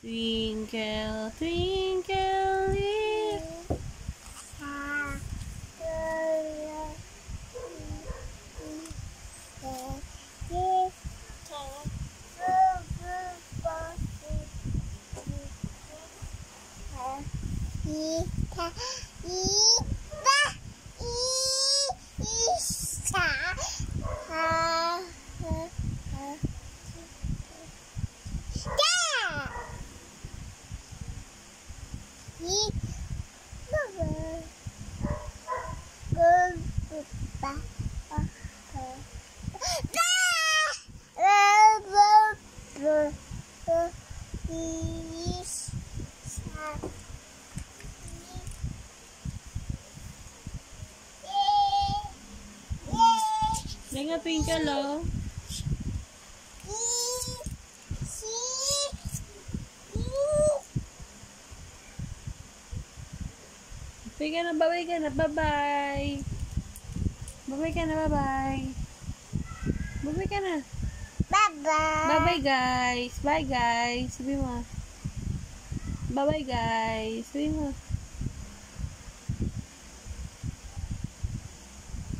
Twinkle, twinkle, little Nga Twinkle, oh. Bye ka na, bye ka na, bye-bye. Bye-bye ka na, bye-bye. Bye-bye ka na. Bye-bye. Bye-bye, guys. Bye, guys. Sabi mo. Bye-bye, guys. Sabi mo.